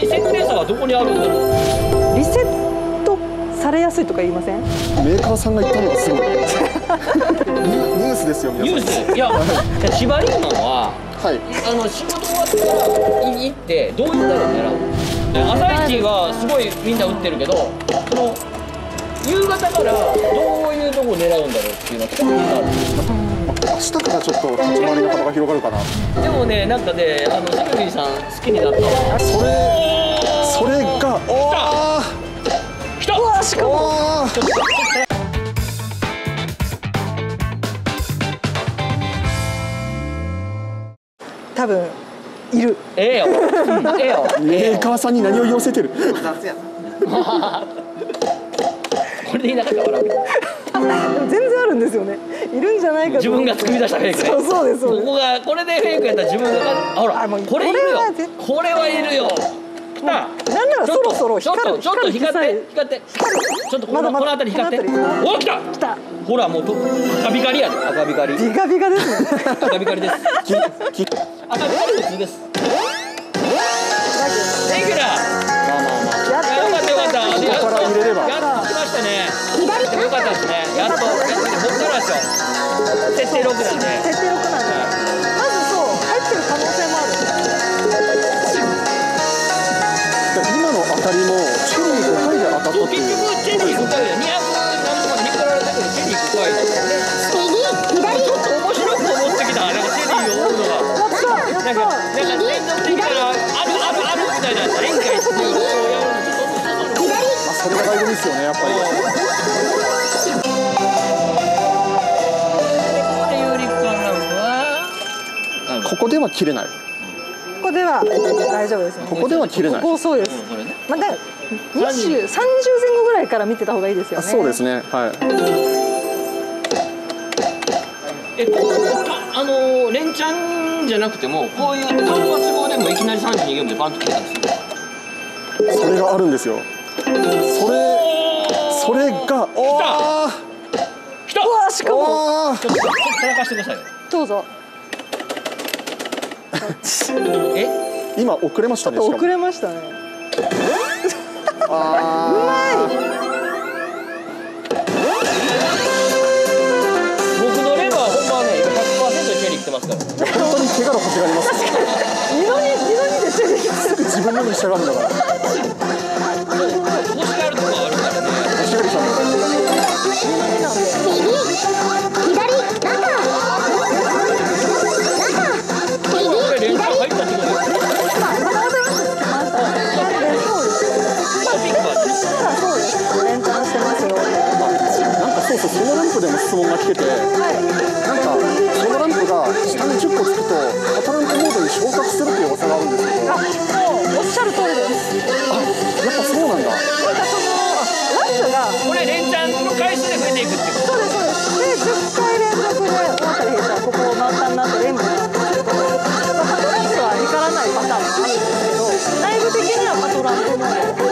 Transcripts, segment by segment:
設定差はどこにあるんだろう。 リセットされやすいとか言いません？ メーカーさんが言ったのがすごい。ニュースですよ皆ニュさん。 ース。いや、千葉リーマンははい。 仕事終わってから行ってどういうのを狙う？で朝一はすごいみんな打ってるけど、その夕方からどういうとこ狙うんだろうっていうのはちょっと気になる。 明日からちょっと立ち回りの幅が広がるかな。 でもね、なんかね、セクビーさん好きになったわ。 それが来た。 うわ、しかも多分いる。 ええよ。ええよ。 メーカーさんに何を言わせてる。 これでいなかったら笑うけど。 でも全然あるんですよね。いるんじゃないかと。 自分が作り出したフェイクね。 そうですそうです。 ここがこれでフェイクやったら自分がほらこれいるよ。これはいるよ。来た。 なんならそろそろちょっと光ってちょっとこの辺り光って。お、来た。 来た。 ほらもう赤光やで。赤光。 ビカビカですね。 赤光です。赤光普通です。レギュラー。まあまあまあ。よかったよかった。やっと来ましたね。よかったですね。やっとこっからでしょ。設定6なんで。 設定6なんで。まずそう入ってる可能性もある。 今の当たりもチェリー5回で当たったっていう。 結局チェリー5回で200何とかで引っ張られたけどチェリー5回だったね。ちょっと面白く思ってきた。なんかチェリーを追うのが。なんか連続的なあるみたいな演歌っていうのをやるのちょっと面白そう。 まあそれが醍醐味ですよねやっぱり。ここでは切れない。 ここでは大丈夫ですね。 ここでは切れない。 ここそうです。まだ20、30前後ぐらいから見てた方がいいですよね。 そうですね。はい。 連チャンじゃなくてもこういう単発号でもいきなり32ゲームでバンと切れたりする。 それがあるんですよ。それが来た。 うわ、しかもちょっと叩かしてくださいよ。 どうぞ。 今遅れましたね。 遅れましたね。うまい。 僕のレバーほんまね今 100% チェリー来てますから。 本当に怪我の星があります。 二度にでチェリー。 自分のに従うんだから。 星があるとこあるからね。 星狩りさんみたいな。 連チャン入ったってことです。 そうそのランプでも質問が来てて、なんかそのランプが下に10個つくとカタランプモードに昇格するっていう噂があるんですけど。 もうおっしゃる通りです。 やっぱそうなんだ。 なんかランプがこれ連チャンの回数で増えていくってこと。 そうですそうです。で10回連続で大当たりしたらここ満タンになって連部なんですけど、パトランプは光らないパターンもあるんですけど、内部的にはパトランプモード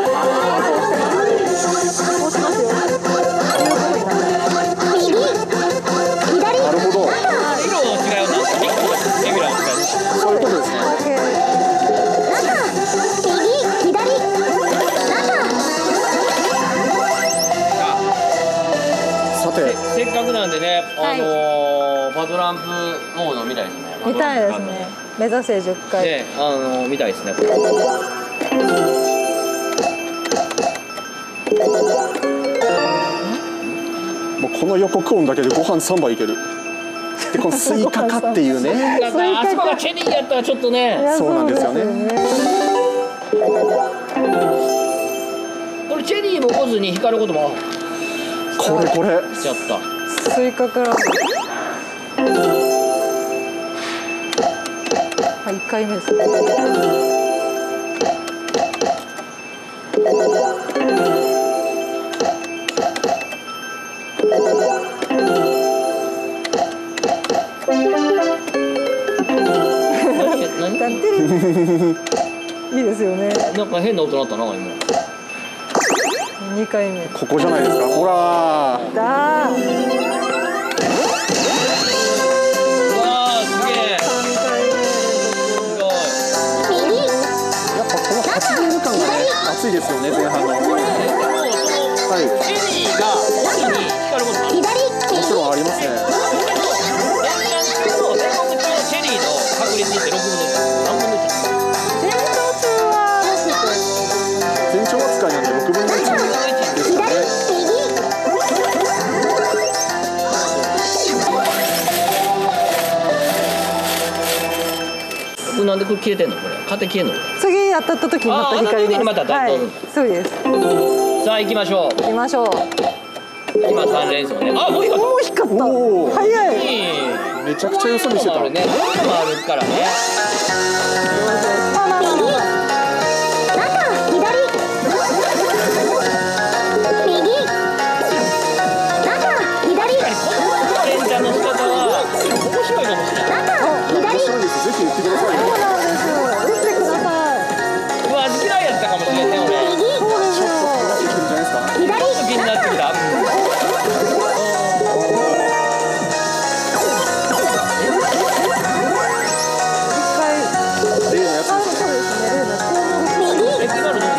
そうしますよ。 なるほど。 色の違いは何ですか？レギュラーの違い。 そういうことですね。さて、 せっかくなんでね、パトランプモードみたいですね。 見たいですね。目指せ10回。 ね、見たいですね。 もうこの予告音だけでご飯3杯いける。でこのスイカかっていうね。 あそこがチェリーやったらちょっとね。 そうなんですよね。 これチェリーも起こずに光ることも。 これしちゃった。 スイカから。1回目ですね。いいですよね。 なんか変な音鳴ったな今。 2回目。 ここじゃないですか。ほらー。 だー。 すげえ。 3回目。 すごい。 やっぱこの8ゲーム間暑いですよね前半の。 でもそのチェリーが奥に光ることある。 もちろんありますね。 連チャン中の全国中のチェリーの確率って6分の1。何分の1？ 全長中は全長扱いなんで6分の1ですかね。 なんでこれ消えてんのこれ？勝手に消えんの？ 次当たった時にまた光ります。 また当たるはい、そうです。 さあ行きましょう。 行きましょう。 今3連勝ね。あもう光った。 もう光った。 おー早い。 めちゃくちゃよそ見してた。 あるね。こういうのもあるからね。 まあまあまあまあ。 連チャンの仕方は面白いかもしれない。 面白いです。ぜひ言ってくださいよ。 そうなんです。打ってください。 うわ嫌いやったかもしれんね俺。 そうですよ。 いいんじゃないですか。 ちょっと気になってきた。 例のやつあ、 ですね。 そうですね。例の今のどう？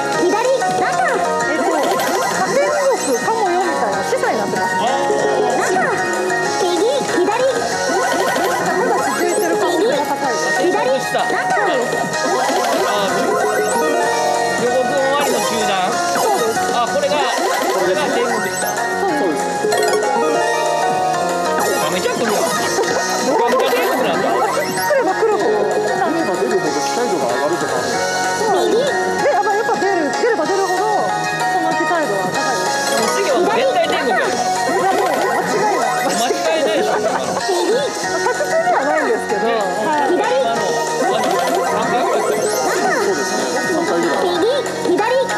加点力かもよみたいな示唆になってます。まだ続いてる可能性が高いです。 左下。予告終わりの中断。 そうです。 あこれが天国でした。 そうです。 めちゃくちゃ来るわ。めちゃ天国なんだ。 来れば来るほど。 出れば出るほど期待度が上がるとかある。 で、やっぱ出れば出るほどその期待度は高いです。 次は絶対天国やる。 いやもう間違いない。 間違いないでしょ。 確実にはないんですけど、はい。 今の3回ぐらい来たよ。 そうですね。3回ぐらい。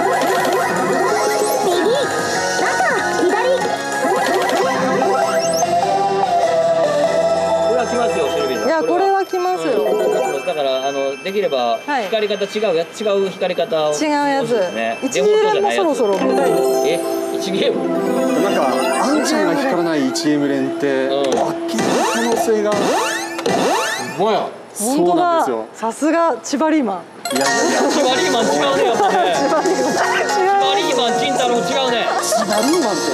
これは来ますよシルビーさん。 いやこれは来ますよ。 だからできればはい光り方違う光り方を違うやつ。 ね。 一次元もそろそろ見たいです。 え1ゲーム？ なんかアンちゃんが光らない1ゲーム連ってうん飽きる可能性がもや。 そう本当だなんですよ。。 さすが千葉リーマン。 いやいやいや。 千葉リーマン違うねやっぱね。 千葉リーマン。 千葉リーマン金太郎違うね。 千葉リーマンって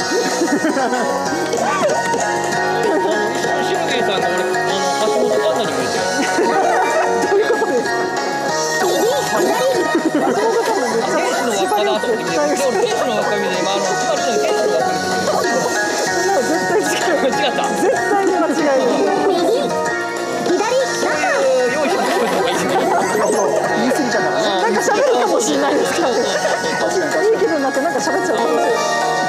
シルビーさんが俺橋本環奈に見えてる。 どういうことですか。松本さんもめっちゃ天使の輪っかだと思って見てる。俺天使の輪っか見て今千葉リーマン天使の輪っかもう絶対違う。 見てる。違った。 絶対に間違いない。 用意してくれた方がいいね。 言い過ぎちゃうからね。 なんか喋るかもしれないですからね。 確かに確かに。 いい気分になってなんか喋っちゃうかもしれない。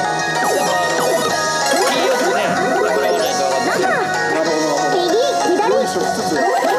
気よくねもらわないと分かんない。 なるほど。よいしょしつつ。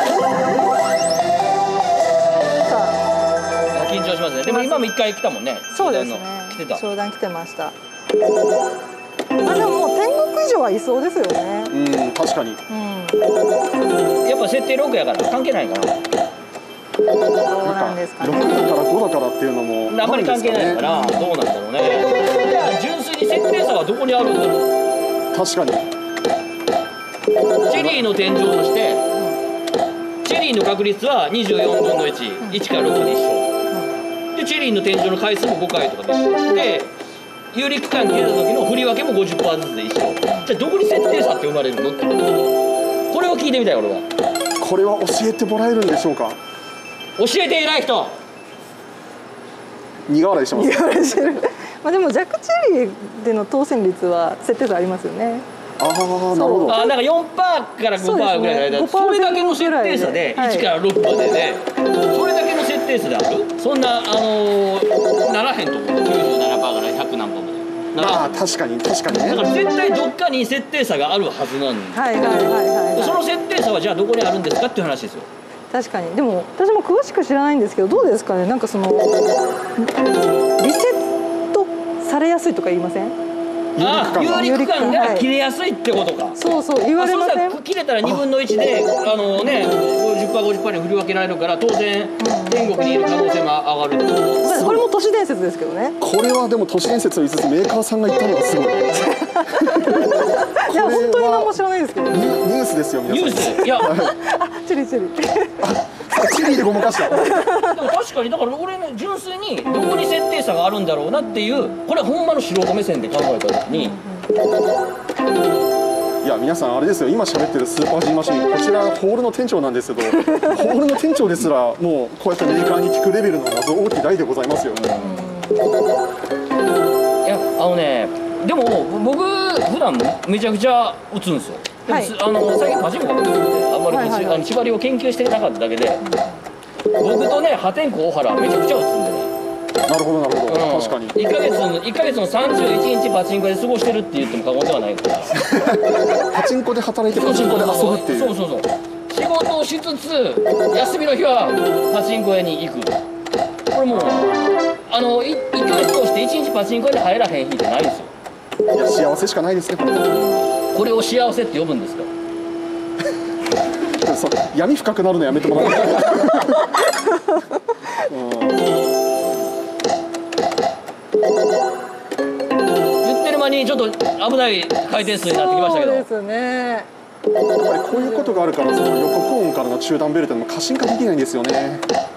さあ、 緊張しますね。でも今も1回来たもんね。 そうですね。 来てた。 商談来てました。でももう天国以上はいそうですよね。 うん確かに。 やっぱ設定6やから関係ないかな。 どうなんですか 6 ね。 だから5だからっていうのもあんまり関係ないからどうなんだろうね。純粋に設定差はどこにあるんだろう。 確かに。 チェリーの天井としてチェリーの確率は24分の1、1から6で一緒でチェリーの天井の回数も5回とかで一緒で有利区間切れた時の振り分けも 50% ずつで一緒。じゃあどこに設定差って生まれるのってこれを聞いてみたい俺は。 これは教えてもらえるんでしょうか。 教えて偉い人。 苦笑いしてます。 言われてる。まあでもジャックチェリーでの当選率は設定差ありますよね。 ああなるほど。 なんか 4% から5%ぐらいの間、 そうですねそれだけの設定差ではい 1から6までで、それだけの設定差であるそんなならへんと思う。97%から100何パーまでならまあへん。 確かに確かにね。 だから絶対どっかに設定差があるはずなんで、 はいはいはいはい、はい。 その設定差はじゃあどこにあるんですかっていう話ですよ。 確かに。でも私も詳しく知らないんですけど、どうですかね。なんかそのリセットされやすいとか言いません？ 有利区間が切れやすいってことか。 そうそう言われません？ そうしたら切れたら2分の1で50% に振り分けられるから当然天国にいる可能性も上がるってことです。 これも都市伝説ですけどね。 これはでも都市伝説を言いつつメーカーさんが言ったのがすごい。 いや本当に何も知らないですけど。 ニュースですよ皆さん。 ニュースいやあチリチリ。 さチェリーでごまかした。 でも確かにだから俺ね純粋にどこに設定差があるんだろうなっていうこれはほんまの素人目線で考えた時にいや皆さんあれですよ、今喋ってるスーパー G マシン、こちらホールの店長なんですけど、ホールの店長ですらもうこうやってメーカーに聞くレベルの謎大きい台でございますよ。 いやねでも僕普段めちゃくちゃ打つんですよ。でもはい最近パチンコばっかり打っててあんまりはいはいはい縛りを研究してなかっただけで僕とね破天荒大原めちゃくちゃ打つんでね。 なるほどなるほど、 うん確かに。 1ヶ月の31日パチンコで過ごしてるって言っても過言ではないからパチンコで働いてパチンコで遊ぶっていう。 そう仕事をしつつ休みの日はパチンコ屋に行く。これもう1ヶ月通して1日パチンコ屋に入らへん日ってないんですよ。 いや幸せしかないですね本当に。 これを幸せって呼ぶんですか。 そう闇深くなるのやめてもらって。 言ってる間にちょっと危ない回転数になってきましたけど。 そうですね。 やっぱりこういうことがあるからその予告音からの中断ベルトも過信化できないんですよね。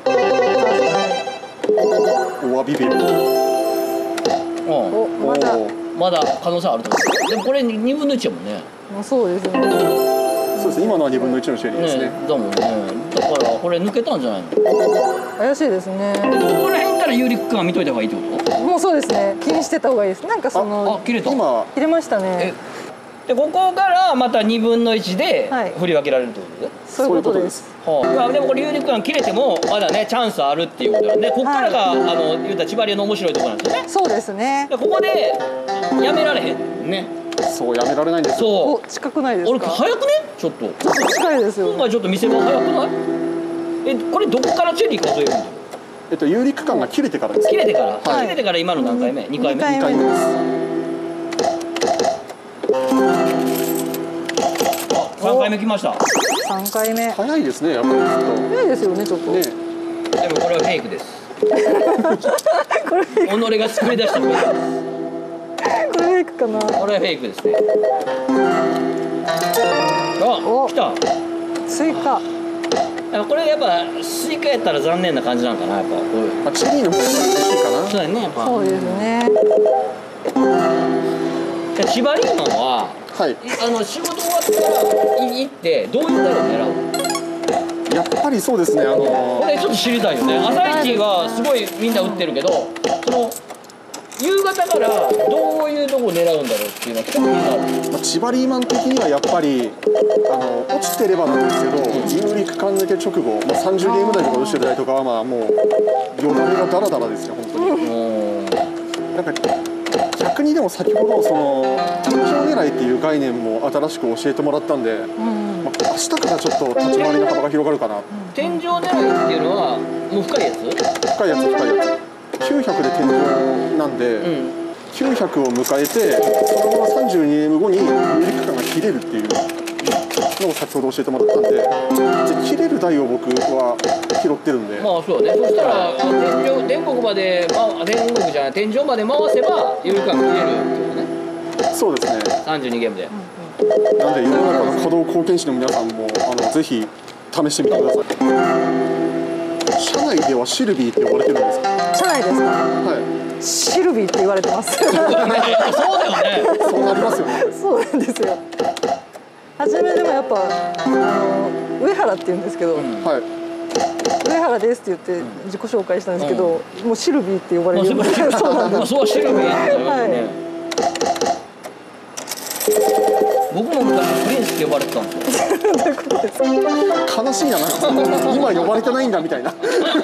お詫びベルト。 お、まだまだ可能性あると思う。でもこれ2分の1やもんね。 もうそうですね。 そうですね、今のは2分の1のシェリーですね。 だもんね。だからこれ抜けたんじゃないの。 怪しいですね。 ここら辺から有力感見といた方がいいってこと。 もうそうですね。気にしてた方がいいです。なんかその切れた。 今切れましたね。 でここからまた2分の1ではい振り分けられるってことで。 そういうことです。 はあ、でもこれ有力感切れてもまだねチャンスあるっていうことなんで、ここからが、言うたら千葉流の面白いところなんですよね。 そうですね。 でここでやめられへんね。 そうやめられないんですよ。 そお、近くないでう。俺すか。 早くねちょっと。 近いですよ。 今回ちょっと見せ場早くない？これどこからチェリー数えるんだよ。 有力感が切れてからです。 切れてから、 はい切れてから今の何回目？2回目。 二回 2回目です。 あ、3回目来ました。 3回目。 早いですねやっぱりずっ早いですよねちょっと。 とね。 でもこれはフェイクです。 これフェイク己が作り出したフェイクです。 これフェイクかな。 これはフェイクですね。あ、 お来た。 スイカ。 これやっぱスイカやったら残念な感じなんかなやっぱ。 まあ、チェリーの方が嬉しいかな。 そうだよねやっぱ。 そうですね。 千葉リーマンははい。 仕事終わってから行ってどういうのを狙う？ やっぱりそうですねこれちょっと知りたいよね。朝一はすごいみんな打ってるけど、その夕方からどういうとこを狙うんだろうっていうのは結構気になる。 まあ、千葉リーマン的にはやっぱり落ちてればなんですけど、有力感抜け直後、まあ、30ゲーム台とか落ちてる台とかはまあもうよだれがダラダラですよ本当に。なんか逆にでも先ほどその天井狙いっていう概念も新しく教えてもらったんで、まあ、明日からちょっと立ち回りの幅が広がるかな。 天井狙いっていうのはもう深いやつ？ 深いやつ深いやつ。900で天井なんで、900を迎えてそのまま32 m 後に有力感が切れるっていうのを先ほど教えてもらったんで、で切れる台を僕は拾ってるんで、 まあそうだね。そしたら天国まで、天国じゃない天井まで回せば有力感が切れるってことね。 そうですね。 32ゲームで。 なんで世の中の稼働貢献士の皆さんもぜひ試してみてください。社内ではシルビーって呼ばれてるんですか？ 社内ですか。 はシルビーって言われてます。 そうだよね。 い。そうなりますよね。 そうなんですよ。初めでもやっぱ上原って言うんですけど、 はい。 上原ですって言って自己紹介したんですけど、もうシルビーって呼ばれるようになって、そうなんです。 そうシルビーって言われてね。僕も昔プリンスって呼ばれてたんですよ。 どういうことですか。 悲しいな、なんか今呼ばれてないんだみたいな。こ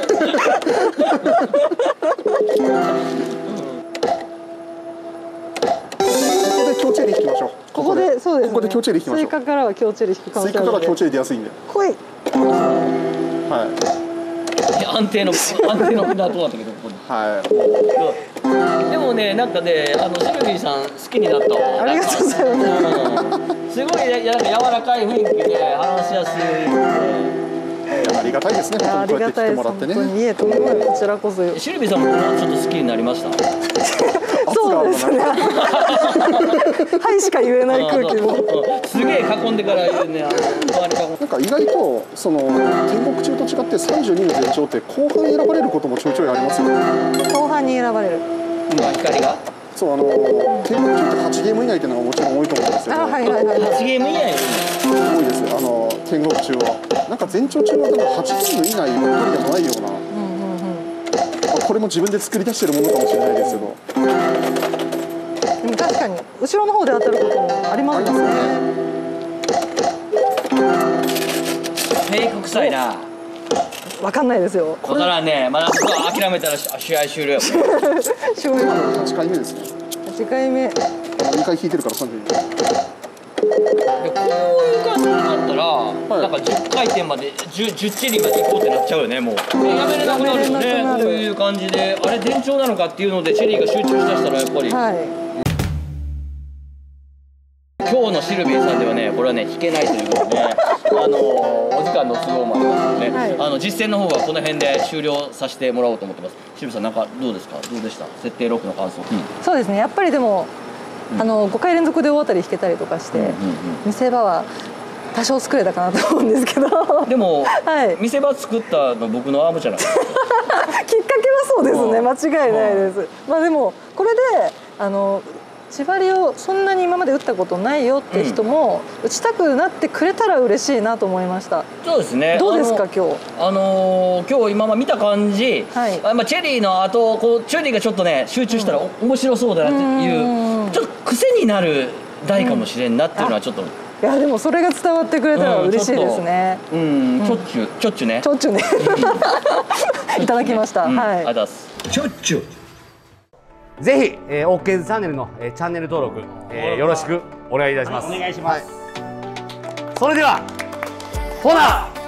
こで強チェリー引きましょう。 ここでそうですね。 ここで強チェリー引きましょう。 スイカからは強チェリー引く可能性あるので。 スイカから強チェリー出やすいんで。 来い。 はい。 安定の船だとだったけどここに。 はい。 でもねなんかねシルビーさん好きになったわ。 ありがとうございます。 すごいなんか柔らかい雰囲気で話しやすいんで。 ありがたいですね。本あり当にこうやって来がたいです。 てもらってね。 本当に、いえ、とんでもない、こちらこそ。 シルビーさんもちょっと好きになりました。 そうですね。はいしか言えない空気も。 すげえ囲んでから言うね。 なんか意外とその天国中と違って32の全長って後半選ばれることもちょいちょいありますよね。 後半に選ばれる。 光が。 そう天国中って8ゲーム以内っていうのがもちろん多いと思うんですけど。 あ、はいはいはい。 8ゲーム以内に多いです天国中は。なんか全長中は多分8ゲーム以内の距離でもないような。これも自分で作り出してるものかもしれないですけど。 でも確かに後ろの方で当たることもありますね。 フェイク臭いな。 わかんないですよ。 わからんね。まだちょっと諦めたら試合終了。 終了。 8回目ですね。 8回目。 2回引いてるから32。 こういう感じになったら、なんか10回転まで10チェリーまで行こうってなっちゃうよね。もうやめれなくなるよね。こういう感じであれ伝承なのかっていうのでチェリーが集中しだしたらやっぱり。 はい。 今日のシルビーさんではね、これはね弾けないということで、お時間の都合もありますので、 はい、 実践の方はこの辺で終了させてもらおうと思ってます。シルビーさんなんかどうですか？どうでした？設定6の感想。 そうですね。やっぱりでも。5回連続で大当たり引けたりとかして、見せ場は多少作れたかなと思うんですけど。 でも、 はい、 見せ場作ったの僕のアームじゃないですか。きっかけはそうですね、間違いないです。まあでもこれで縛りをそんなに今まで打ったことないよって人も打ちたくなってくれたら嬉しいなと思いました。 そうですね。 どうですか今日？ 今日今見た感じ、チェリーの後チェリーがちょっとね集中したら面白そうだなっていう、ちょっと癖になる台かもしれんなっていうのはちょっと。 いやでもそれが伝わってくれたら嬉しいですね。 ちょっちゅね。 ちょっちゅね。いただきました。はい。 あざす。ちょっちゅ。 ぜひ、OK ズチャンネルの、チャンネル登録、よろしくお願いいたします。 お願いします。 それでは、ほな